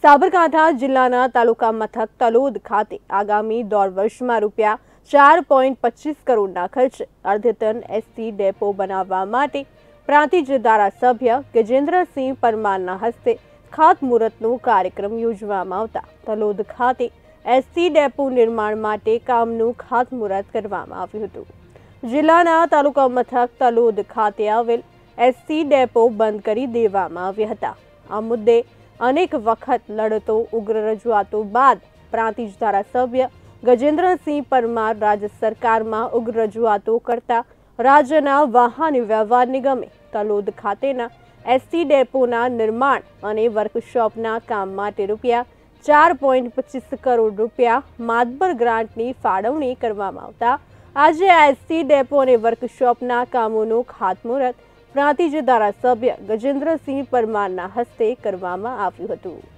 સાબરકાંઠા જિલ્લાના તાલુકા મથક તલોદ ખાતે આગામી દોઢ વર્ષમાં રૂપિયા 4.25 કરોડના ખર્ચે અદ્યતન એસટી ડેપો બનાવવા માટે પ્રાંતિજ ધારાસભ્ય ગજેન્દ્રસિંહ પરમારના હસ્તે ખાતમુહૂર્તનો કાર્યક્રમ યોજવામાં આવતા તલોદ ખાતે એસટી ડેપો નિર્માણ માટે કામનું ખાતમુહૂર્ત કરવામાં આવ્યું હતું। જિલ્લાના તાલુકા મથક તલોદ ખાતે આવેલ એસટી ડેપો બંધ કરી દેવામાં આવ્યા હતા। આ મુદ્દે અનેક વખત લડતો ઉગ્ર રજૂઆતો બાદ પ્રાંતિજ ધારાસભ્ય ગજેન્દ્રસિંહ પરમાર રાજ્ય સરકારમાં ઉગ્ર રજૂઆતો કરતા રાજ્યના વાહન વ્યવહાર નિગમે તલોદ ખાતેના એસટી ડેપોના નિર્માણ અને વર્કશોપના કામ માટે રૂપિયા 4.25 કરોડ રૂપિયા માતબર ગ્રાન્ટની ફાળવણી કરવામાં આવતા આજે એસટી ડેપો અને વર્કશોપના કામોનું ખાતમુહૂર્ત પ્રાંતિજ ધારાસભ્ય ગજેન્દ્રસિંહ પરમારના હસ્તે કરવામાં આવ્યું હતું।